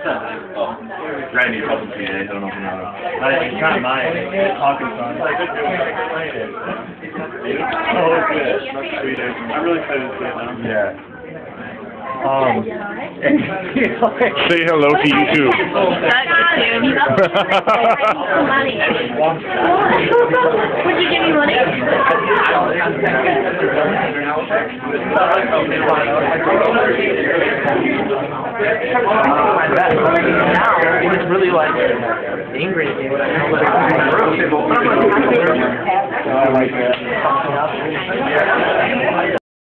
Randy talking to me, I don't know if you know. It's not mine. It's talking from. Oh, it's good. I'm really excited to see it now. Yeah. Say hello to YouTube. Would you give me money? It's really like angry at me when I I like that.